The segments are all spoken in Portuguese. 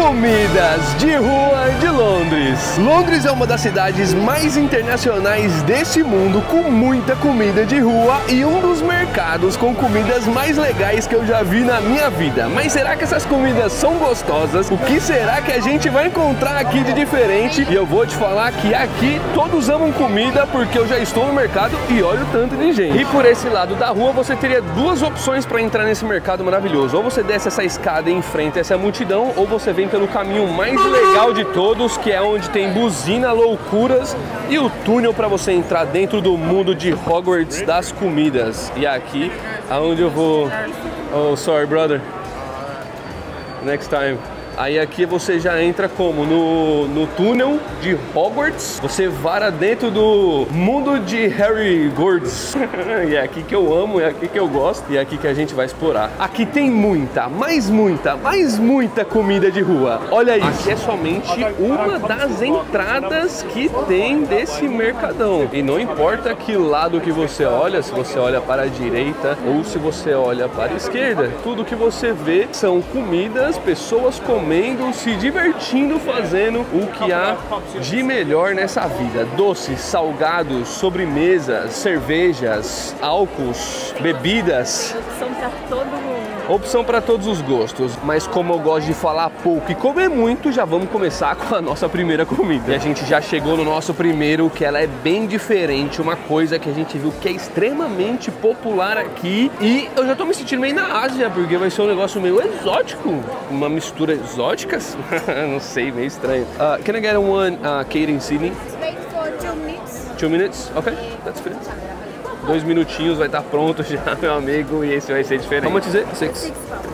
Comidas de rua de Londres. Londres é uma das cidades mais internacionais desse mundo, com muita comida de rua e um dos mercados com comidas mais legais que eu já vi na minha vida. Mas será que essas comidas são gostosas? O que será que a gente vai encontrar aqui de diferente? E eu vou te falar que aqui todos amam comida, porque eu já estou no mercado e olha o tanto de gente. E por esse lado da rua você teria duas opções para entrar nesse mercado maravilhoso. Ou você desce essa escada e enfrenta essa multidão, ou você vem pelo caminho mais legal de todos, que é onde tem buzina, loucuras e o túnel para você entrar dentro do mundo de Hogwarts das comidas. E aqui aonde eu vou... Oh, sorry brother. Next time. Aí aqui você já entra como? No túnel de Hogwarts. Você vara dentro do mundo de Harry Gords. E é aqui que eu amo, é aqui que eu gosto. E é aqui que a gente vai explorar. Aqui tem muita comida de rua. Olha isso. Aqui é somente uma das entradas que tem desse mercadão. E não importa que lado que você olha, se você olha para a direita ou se você olha para a esquerda, tudo que você vê são comidas, pessoas comendo, se divertindo, fazendo o que há de melhor nessa vida. Doces, salgados, sobremesas, cervejas, álcools, bebidas. Opção para todo mundo. Opção para todos os gostos. Mas como eu gosto de falar pouco e comer muito, já vamos começar com a nossa primeira comida. E a gente já chegou no nosso primeiro, que ela é bem diferente, uma coisa que a gente viu que é extremamente popular aqui. E eu já tô me sentindo meio na Ásia, porque vai ser um negócio meio exótico. Uma mistura exótica? Não sei, meio estranho. Can I get one Kate in Sydney? Wait for 2 minutes. 2 minutes? Ok, that's good. 2 minutinhos vai estar pronto já, meu amigo, e esse vai ser diferente. Vamos dizer? 6.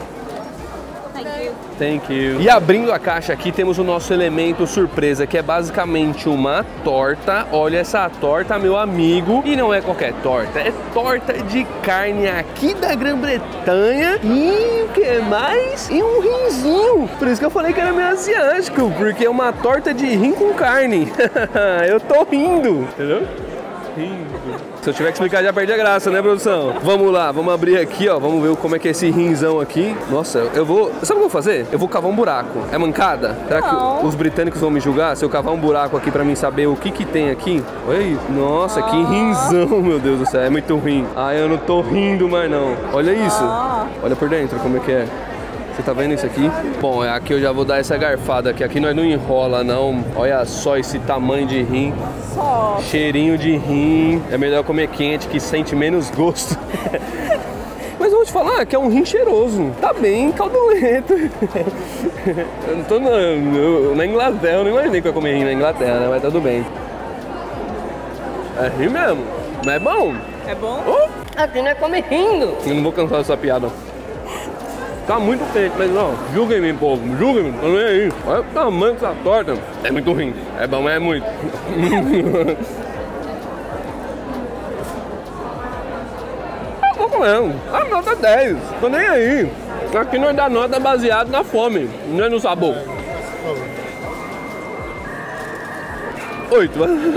Thank you. E abrindo a caixa aqui temos o nosso elemento surpresa, que é basicamente uma torta. Olha essa torta, meu amigo. E não é qualquer torta, é torta de carne aqui da Grã-Bretanha. E o que mais? E um rinzinho. Por isso que eu falei que era meio asiático, porque é uma torta de rim com carne. Eu tô rindo, entendeu? Se eu tiver que explicar, já perdi a graça, né, produção? Vamos lá, vamos abrir aqui, ó. Vamos ver como é que é esse rinzão aqui. Nossa, eu vou... Sabe o que eu vou fazer? Eu vou cavar um buraco. É mancada? Será que os britânicos vão me julgar se eu cavar um buraco aqui pra mim saber o que que tem aqui? Olha aí. Nossa, que rinzão, meu Deus do céu. É muito ruim. Ah, eu não tô rindo mais, não. Olha isso. Olha por dentro como é que é. Você tá vendo isso aqui? Bom, aqui eu já vou dar essa garfada aqui. Aqui nós não enrola, não. Olha só esse tamanho de rim. Só. Cheirinho de rim. É melhor comer quente, que sente menos gosto. Mas eu vou te falar que é um rim cheiroso. Tá bem caudulento. Eu não tô na Inglaterra. Eu não imaginei que eu ia comer rim na Inglaterra, né? Mas tudo bem. É rim mesmo. Mas é bom. É bom? Aqui não é comer rindo. Eu não vou cansar dessa piada. Tá muito quente, mas não, julguem-me, povo, julguem-me, tô nem aí. Olha o tamanho dessa torta. É muito ruim, é bom, mas é muito. É bom mesmo, a nota 10, tô nem aí. Aqui nós dá nota baseado na fome, não é no sabor. 8.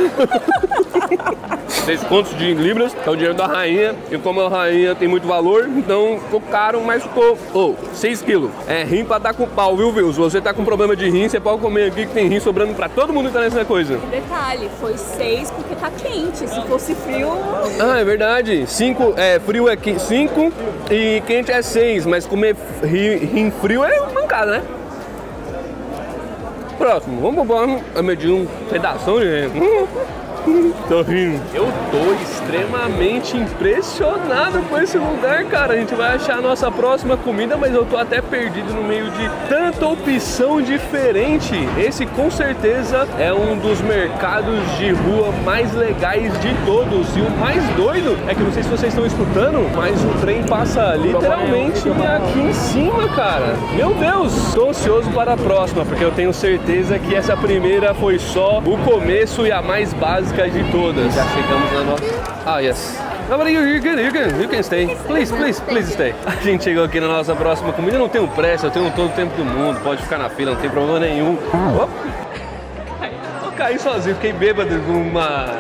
6 contos de libras, que é o dinheiro da rainha. E como a rainha tem muito valor, então ficou caro, mas ficou 6 quilos. É rim pra dar com pau, viu? Se você tá com problema de rim, você pode comer aqui que tem rim sobrando pra todo mundo que tá nessa coisa. Detalhe, foi 6 porque tá quente. Se fosse frio... Ah, é verdade. 5, frio é 5 e quente é 6. Mas comer rim frio é mancada, né? Próximo, vamos medir um pedação de... Tô rindo. Eu tô extremamente impressionado com esse lugar, cara. A gente vai achar a nossa próxima comida, mas eu tô até perdido no meio de tanta opção diferente. Esse com certeza é um dos mercados de rua mais legais de todos. E o mais doido é que não sei se vocês estão escutando, mas o trem passa literalmente aqui em cima, cara. Meu Deus! Tô ansioso para a próxima, porque eu tenho certeza que essa primeira foi só o começo e a mais básica de todas. Já chegamos na nossa... Ah, yes. Nobody, you can stay. Please stay. A gente chegou aqui na nossa próxima comida. Eu não tenho pressa, eu tenho todo o tempo do mundo. Pode ficar na fila, não tem problema nenhum. Eu caí sozinho, fiquei bêbado com uma...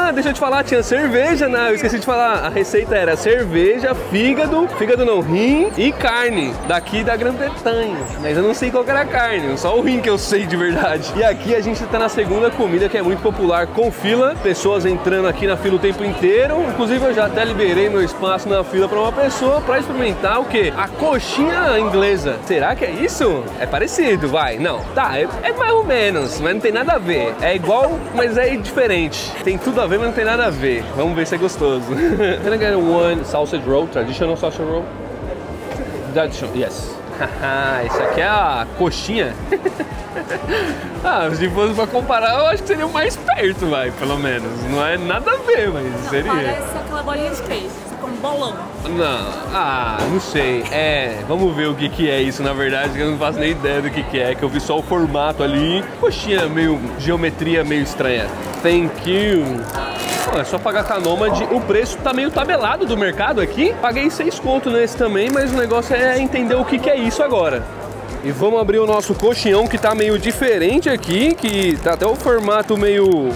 Ah, deixa eu te falar, tinha cerveja, né? Eu esqueci de falar. A receita era cerveja, fígado não, rim e carne. Daqui da Grã-Bretanha. Mas eu não sei qual que era a carne, só o rim que eu sei de verdade. E aqui a gente tá na segunda comida que é muito popular, com fila. Pessoas entrando aqui na fila o tempo inteiro. Inclusive eu já até liberei meu espaço na fila pra uma pessoa pra experimentar o quê? A coxinha inglesa. Será que é isso? É parecido, vai. Não, tá, é mais ou menos, mas não tem nada a ver. É igual, mas é diferente. Tem tudo a ver, mas não tem nada a ver. Vamos ver se é gostoso. Can I get one sausage roll? Traditional sausage roll? Traditional, yes. Isso aqui é a coxinha. Ah, se fosse pra comparar, eu acho que seria o mais perto, vai, pelo menos. Não é nada a ver, mas não, seria. Parece aquela bolinha de queijo, com um bolão. Não, não sei. Vamos ver o que é isso, na verdade, que eu não faço nem ideia do que é, que eu vi só o formato ali. Coxinha meio, geometria meio estranha. Thank you. É só pagar com a Nômade. O preço tá meio tabelado do mercado aqui. Paguei 6 conto nesse também, mas o negócio é entender o que é isso agora. E vamos abrir o nosso coxinhão, que tá meio diferente aqui, que tá até o formato meio...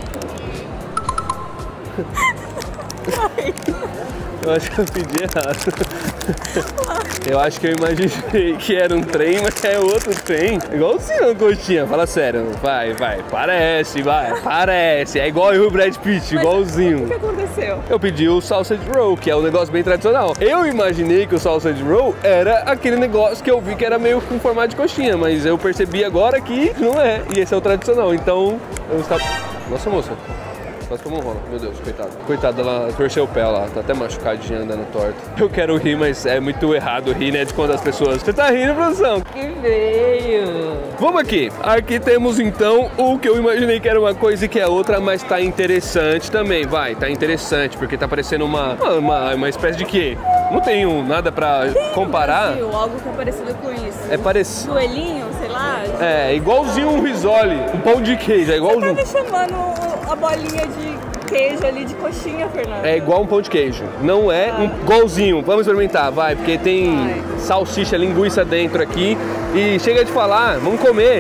Eu acho que eu pedi errado. Eu acho que eu imaginei que era um trem, mas é outro trem. Igualzinho a coxinha, fala sério. Vai. Parece. É igual eu e o Brad Pitt, igualzinho. O que aconteceu? Eu pedi o sausage roll, que é um negócio bem tradicional. Eu imaginei que o sausage roll era aquele negócio que eu vi que era meio com formato de coxinha, mas eu percebi agora que não é. E esse é o tradicional, então eu estava... Nossa, moça. Quase que eu não rolo. Meu Deus, coitado. Coitada, ela torceu o pé lá, tá até machucadinha andando torto. Eu quero rir, mas é muito errado rir, né? De quando as pessoas... Você tá rindo, produção? Que veio! Vamos aqui. Aqui temos então o que eu imaginei que era uma coisa e que é outra, mas tá interessante também. Vai, tá interessante, porque tá parecendo uma espécie de quê? Não tenho nada pra comparar. Brasil, algo que é parecido com isso. É parecido. Joelhinho, sei lá. É, igualzinho um risole, um pão de queijo, é igualzinho. Você tá me chamando a bolinha de queijo ali de coxinha, Fernando? É igual um pão de queijo, não é um igualzinho. Vamos experimentar, vai, porque tem salsicha, linguiça dentro aqui. E chega de falar, vamos comer.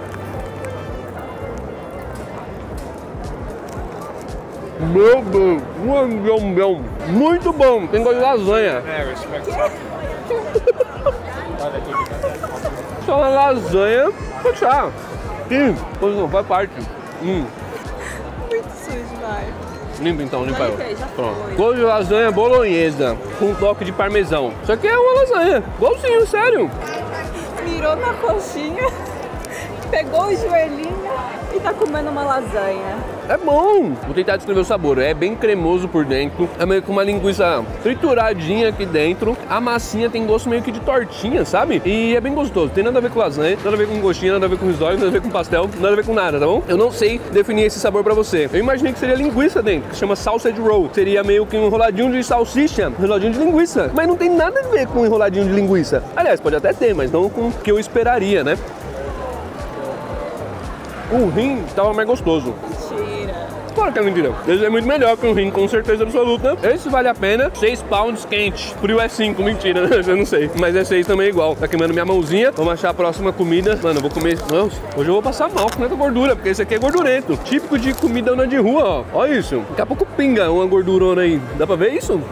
Meu Deus, muito bom, tem gosto de lasanha. Só uma lasanha, puxar. Sim, faz parte. Muito sujo, vai. Limpa então, limpa eu. Já Pronto. foi. Gosto de lasanha bolonhesa, com um toque de parmesão. Isso aqui é uma lasanha, igualzinho, sério. Mirou na coxinha, pegou o joelhinho e tá comendo uma lasanha. É bom! Vou tentar descrever o sabor. É bem cremoso por dentro. É meio que uma linguiça trituradinha aqui dentro. A massinha tem gosto meio que de tortinha, sabe? E é bem gostoso. Tem nada a ver com lasanha, nada a ver com coxinha, nada a ver com risole, nada a ver com pastel, nada a ver com nada, tá bom? Eu não sei definir esse sabor pra você. Eu imaginei que seria linguiça dentro, que se chama sausage roll. Seria meio que um enroladinho de salsicha, um enroladinho de linguiça. Mas não tem nada a ver com um enroladinho de linguiça. Aliás, pode até ter, mas não com o que eu esperaria, né? O rim tava mais gostoso. Mentira. Claro que é mentira. Esse é muito melhor que um rim, com certeza absoluta. Esse vale a pena. 6 pounds quente. Frio é 5, mentira, né? Eu não sei. Mas é 6 também igual. Tá queimando minha mãozinha. Vamos achar a próxima comida. Mano, eu vou comer... Nossa, hoje eu vou passar mal com muita gordura, porque esse aqui é gordurento. Típico de comidona de rua, ó. Olha isso. Daqui a pouco pinga uma gordurona aí. Dá pra ver isso?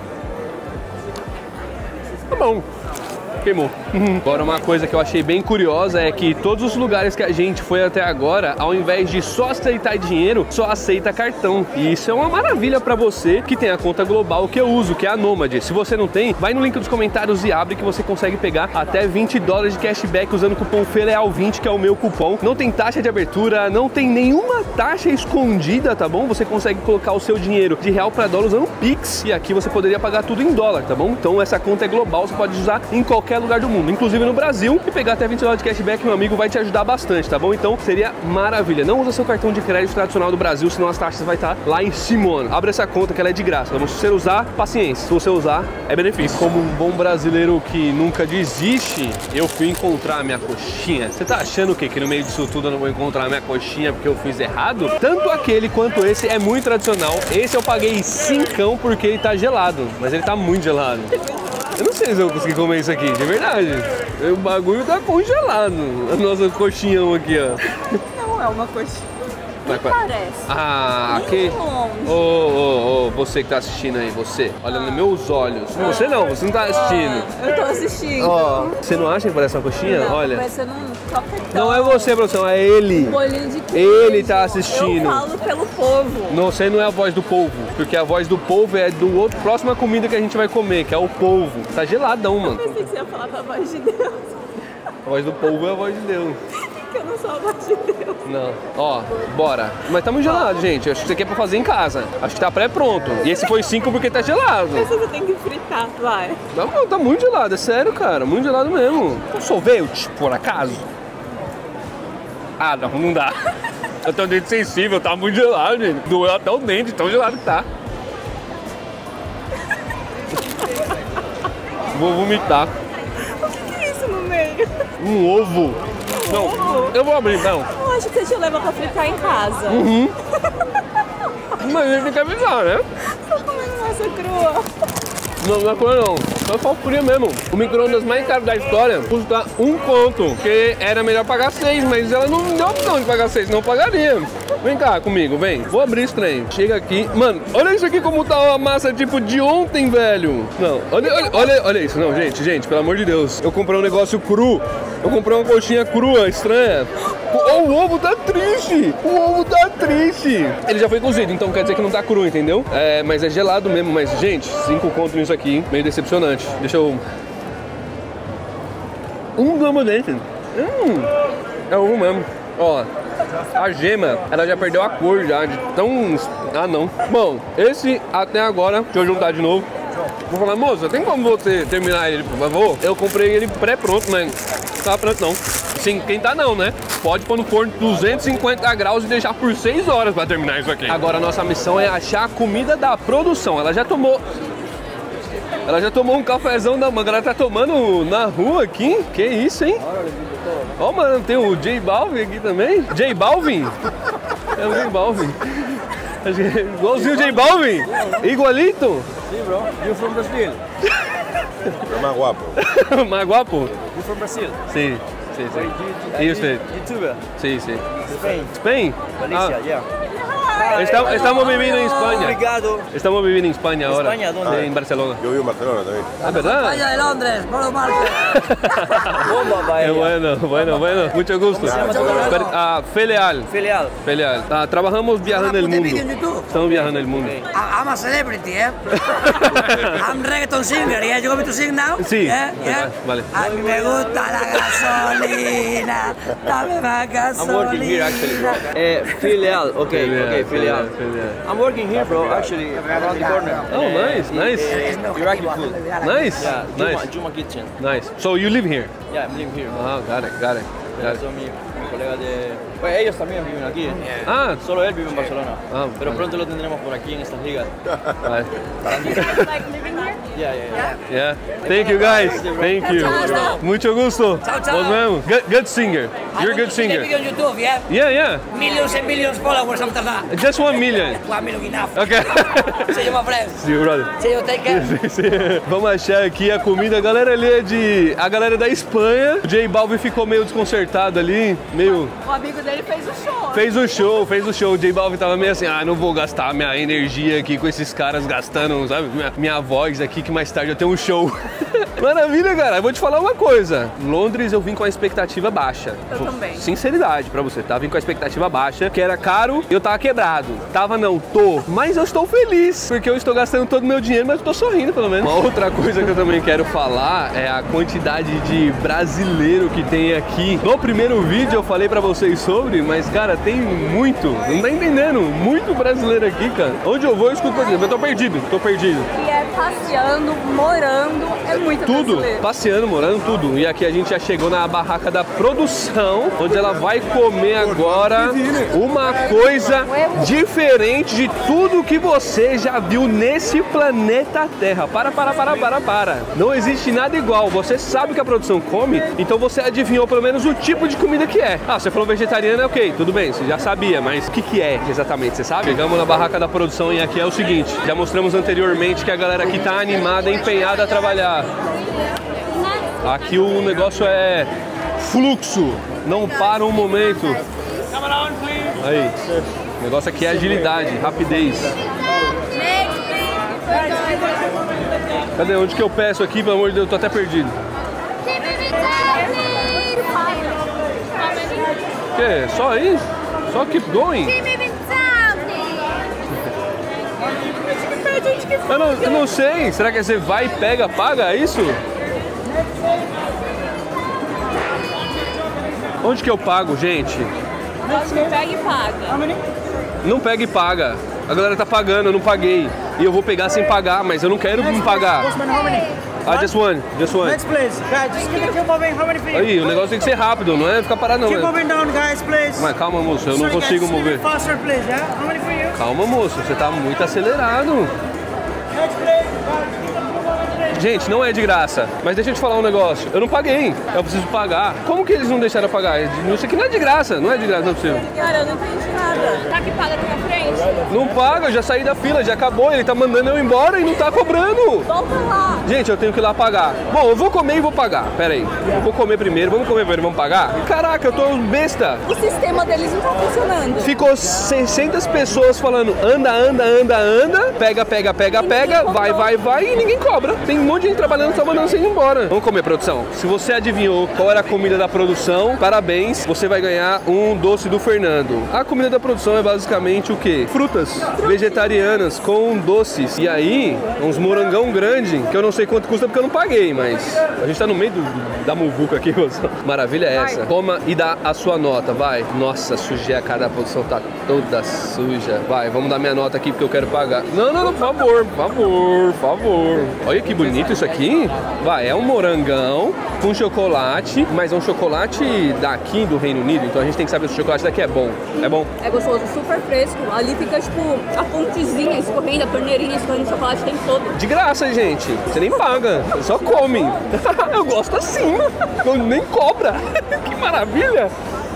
Tá bom. Queimou. Agora, uma coisa que eu achei bem curiosa é que todos os lugares que a gente foi até agora, ao invés de só aceitar dinheiro, só aceita cartão. E isso é uma maravilha pra você que tem a conta global que eu uso, que é a Nômade. Se você não tem, vai no link dos comentários e abre que você consegue pegar até $20 de cashback usando o cupom FELEAL20, que é o meu cupom. Não tem taxa de abertura, não tem nenhuma taxa escondida, tá bom? Você consegue colocar o seu dinheiro de real pra dólar usando o Pix. E aqui você poderia pagar tudo em dólar, tá bom? Então essa conta é global, você pode usar em qualquer lugar do mundo, inclusive no Brasil, e pegar até $20 de cashback, meu amigo, vai te ajudar bastante, tá bom? Então seria maravilha. Não usa seu cartão de crédito tradicional do Brasil, senão as taxas vai estar lá em cima. Abre essa conta que ela é de graça, tá bom? Se você usar, paciência. Se você usar, é benefício. Como um bom brasileiro que nunca desiste, eu fui encontrar a minha coxinha. Você tá achando o quê? Que no meio disso tudo eu não vou encontrar a minha coxinha porque eu fiz errado? Tanto aquele quanto esse é muito tradicional. Esse eu paguei 5 porque ele tá gelado, mas ele tá muito gelado. Eu não sei se eu vou conseguir comer isso aqui, de verdade. O bagulho tá congelado. A nossa coxinhão aqui, ó. Não é uma coxinha. Me parece. Ah, aqui. Ô, você que tá assistindo aí, você. Olha nos meus olhos. Você não tá assistindo. Eu tô assistindo. Ó, você não acha que parece uma coxinha? Não, olha. Mas você não toca. Não é você, produção, é ele. Um bolinho de queijo. Ele tá assistindo. Eu falo pelo povo. Não, você não é a voz do povo, porque a voz do povo é do outro próxima comida que a gente vai comer, que é o polvo. Tá geladão, mano. Eu pensei que você ia falar da voz de Deus. A voz do polvo é a voz de Deus. Que eu não sou a voz de Deus. Não. Ó, bora. Mas tá muito gelado, gente. Acho que isso aqui é pra fazer em casa. Acho que tá pré-pronto. E esse foi 5 porque tá gelado. Mas você tem que fritar, vai. Não, tá muito gelado, é sério, cara. Muito gelado mesmo. Um sorvete, por acaso? Ah, não dá. Eu tenho um dente sensível, tá muito gelado, gente. Doeu até o dente, tão gelado que tá. Vou vomitar. O que é isso no meio? Um ovo. Não, ovo? eu vou abrir, não. Eu acho que você te leva pra fritar em casa. Mas a gente tem que avisar, né? Tô comendo massa crua. Não é coisa não, só só fria mesmo. O micro-ondas mais caro da história custa 1 conto, porque era melhor pagar 6, mas ela não deu opção de pagar 6, não pagaria. Vem cá comigo, vem. Vou abrir esse trem. Chega aqui. Mano, olha isso aqui como tá a massa tipo de ontem, velho. Não, olha isso. Não, gente, pelo amor de Deus. Eu comprei um negócio cru. Eu comprei uma coxinha crua, estranha. O ovo tá triste. O ovo tá triste. Ele já foi cozido, então quer dizer que não tá cru, entendeu? É, mas é gelado mesmo. Mas, gente, 5 conto nisso aqui. Meio decepcionante. Deixa eu... Gama dente. É ovo mesmo. Ó, a gema, ela já perdeu a cor já, de tão... Ah, não. Bom, esse até agora, deixa eu juntar de novo. Vou falar, moça, tem como você terminar ele, por favor? Eu comprei ele pré-pronto, né? Não tava pronto, não. Sim, quem tá não, né? Pode pôr no forno 250 graus e deixar por 6 horas pra terminar isso aqui. Agora a nossa missão é achar a comida da produção. Ela já tomou um cafezão da manga. Ela tá tomando na rua aqui? Que isso, hein? Ó, mano, tem o J Balvin aqui também. J Balvin? É o J Balvin. Igualzinho o J Balvin? Igualito? Sim, bro. You from Brazil? Mais guapo. Mais guapo? You from Brazil? Sim. E você? YouTuber? Sim. Spain? Spain? Valencia, yeah. Estamos viviendo en España. Obrigado. Estamos viviendo en España ahora. ¿España? ¿Dónde? En Barcelona. Yo vivo en Barcelona también. ¿Es verdad? España de Londres, no lo marques. Bomba, Qué paella. bueno. Mucho gusto. ¿Cómo se llama tu canal? Feleal. Filial. Trabajamos viajando el ¿Usted mundo. vídeo en YouTube? Estamos viajando el mundo. I'm a celebrity, eh? I'm reggaeton singer, yeah? You want me to sing now? Sí. Yeah? Vale. A mí me gusta la gasolina, dame más I'm working here gasolina. actually. Filial. Okay, Filial. I'm working here, bro. Actually, around the corner. Oh, nice. Iraqi food. Nice. Yeah, Nice. Juma Kitchen. Nice. So you live here? Yeah, I'm living here. Oh, got it. Son mis colegas de... Pues ellos también viven aquí. Ah, Solo él vive en Barcelona. Ah, Pero vale. pronto lo tendremos por aquí en estas ligas. vale. Like living here? Yeah. Yeah. Thank you guys. Thank you. Mucho gusto. Chao. Nos vemos. Good singer. You're a good singer. Video on YouTube, yeah? Yeah. Millions and millions followers after that. Just 1 million. 1 million enough. Okay. See you, my friends. See you, brother. See you, take care. Sim. Vamos achar aqui a comida. A galera ali é a galera da Espanha. O J Balvin ficou meio desconcertado ali, meio... O amigo dele fez o show. Fez o show. O J Balvin tava meio assim, não vou gastar minha energia aqui com esses caras gastando, sabe, minha voz aqui, que mais tarde eu tenho um show. Maravilha, cara. Eu vou te falar uma coisa. Londres eu vim com a expectativa baixa. Eu também. Sinceridade pra você, tá? Vim com a expectativa baixa, que era caro e eu tava quebrado. Tô. Mas eu estou feliz, porque eu estou gastando todo o meu dinheiro, mas eu tô sorrindo pelo menos. Uma outra coisa que eu também quero falar é a quantidade de brasileiro que tem aqui. No primeiro vídeo eu falei pra vocês sobre, mas cara, tem muito. Não tá entendendo? Muito brasileiro aqui, cara. Onde eu vou, eu escuto brasileiro. Eu tô perdido. E é passeando, morando, é muito Tudo, brasileiro. passeando, morando, tudo. E aqui a gente já chegou na barraca da produção, onde ela vai comer agora uma coisa diferente de tudo que você já viu nesse planeta Terra. Para. Não existe nada igual. Você sabe que a produção come, então você adivinhou pelo menos o tipo de comida que é. Ah, você falou vegetariana, ok, tudo bem, você já sabia, mas o que é exatamente, você sabe? Chegamos na barraca da produção e aqui é o seguinte, já mostramos anteriormente que a galera aqui tá animada, empenhada a trabalhar. Aqui o negócio é fluxo, não para um momento. Aí. O negócio aqui é agilidade, rapidez. Cadê? Onde que eu peço aqui? Pelo amor de Deus, eu tô até perdido. O que? Só aí? Só keep going? Eu não sei. Será que você vai, pega, paga? É isso? Onde que eu pago, gente? Pega e paga. Não pega e paga. A galera tá pagando, eu não paguei. E eu vou pegar sem pagar, mas eu não quero me pagar. Just one. Next please. Guys, just keep moving. How many for you? Aí, o negócio tem que ser rápido, não é ficar parado não. Keep moving down, guys, please. Mas calma, moço, eu não consigo mover. Faster, please, yeah? How many for you? Calma, moço, você tá muito acelerado. Next please. Gente, não é de graça, mas deixa eu te falar um negócio. Eu não paguei, eu preciso pagar. Como que eles não deixaram eu pagar? Isso aqui não é de graça, não é de graça, não é possível. Cara, eu não entendi nada. Tá que paga aqui na frente? Não paga, eu já saí da fila, já acabou. Ele tá mandando eu embora e não tá cobrando. Volta lá. Gente, eu tenho que ir lá pagar. Bom, eu vou comer e vou pagar. Pera aí, eu vou comer primeiro, vamos comer primeiro, vamos pagar? Caraca, eu tô besta. O sistema deles não tá funcionando. Ficou 600 pessoas falando anda, pega, vai e ninguém cobra. Tem um monte de gente trabalhando só mandando você ir embora. Vamos comer, produção. Se você adivinhou qual era a comida da produção, parabéns, você vai ganhar um doce do Fernando. A comida da produção é basicamente o quê? Frutas vegetarianas com doces. E aí, uns morangão grande, que eu não sei quanto custa porque eu não paguei, mas a gente tá no meio da muvuca aqui, maravilha é essa. Toma e dá a sua nota, vai. Nossa, sujei a cara da produção, tá toda suja. Vai, vamos dar minha nota aqui porque eu quero pagar. Não, por favor. Olha que bonito isso aqui. Vai, é um morangão com chocolate, mas é um chocolate daqui do Reino Unido, então a gente tem que saber se o chocolate daqui é bom. É bom? É gostoso, super fresco. Ali fica tipo a pontezinha escorrendo, a torneirinha escorrendo o chocolate o tempo todo. De graça, gente. Você nem paga, você só come. Eu gosto assim, nem cobra. Que maravilha.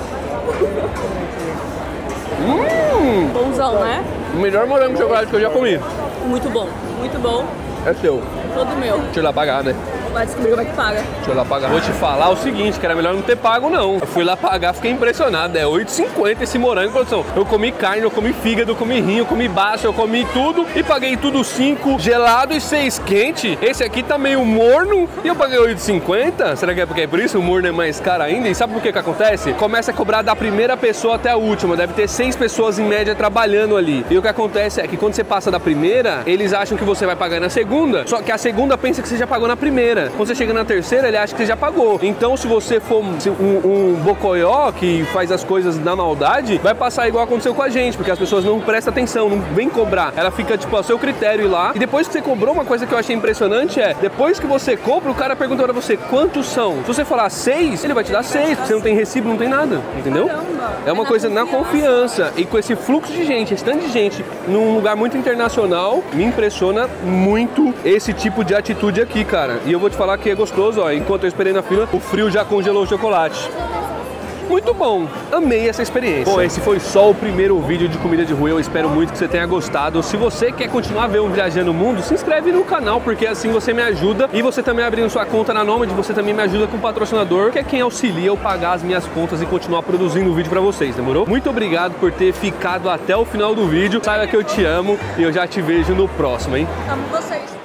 Bonzão, né? O melhor morango de chocolate que eu já comi. Muito bom, muito bom. É seu. Todo meu. Deixa eu ir lá pagar, né? Vai descobrir como é que paga. Deixa eu ir lá pagar. Vou te falar o seguinte, que era melhor não ter pago, não. Eu fui lá pagar, fiquei impressionado. É R$8,50 esse morango, produção. Eu comi carne, eu comi fígado, eu comi rim, eu comi baço, eu comi tudo. E paguei tudo 5 gelado e 6 quente. Esse aqui tá meio morno e eu paguei R$8,50. Será que é porque é por isso? O morno é mais caro ainda? E sabe por que que acontece? Começa a cobrar da primeira pessoa até a última. Deve ter 6 pessoas em média trabalhando ali. E o que acontece é que quando você passa da primeira, eles acham que você vai pagar na segunda. Só que a segunda pensa que você já pagou na primeira. Quando você chega na terceira, ele acha que você já pagou. Então, se você for um bocoió que faz as coisas na maldade, vai passar igual aconteceu com a gente, porque as pessoas não prestam atenção, não vem cobrar. Ela fica, tipo, ao seu critério ir lá. E depois que você cobrou, uma coisa que eu achei impressionante é, depois que você compra, o cara pergunta pra você quantos são. Se você falar 6, ele vai te dar 6, porque você não tem recibo, não tem nada. Entendeu? É uma coisa na confiança. E com esse fluxo de gente, esse tanto de gente, num lugar muito internacional, me impressiona muito esse tipo de atitude aqui, cara. E eu vou te falar que é gostoso, ó. Enquanto eu esperei na fila, o frio já congelou o chocolate. Muito bom, amei essa experiência. Bom, esse foi só o primeiro vídeo de comida de rua. Eu espero muito que você tenha gostado. Se você quer continuar Viajando o Mundo, se inscreve no canal, porque assim você me ajuda. E você também abrindo sua conta na Nomad, você também me ajuda com o patrocinador, que é quem auxilia eu pagar as minhas contas e continuar produzindo vídeo pra vocês, demorou? Muito obrigado por ter ficado até o final do vídeo. Saiba que eu te amo e eu já te vejo no próximo, hein? Amo vocês.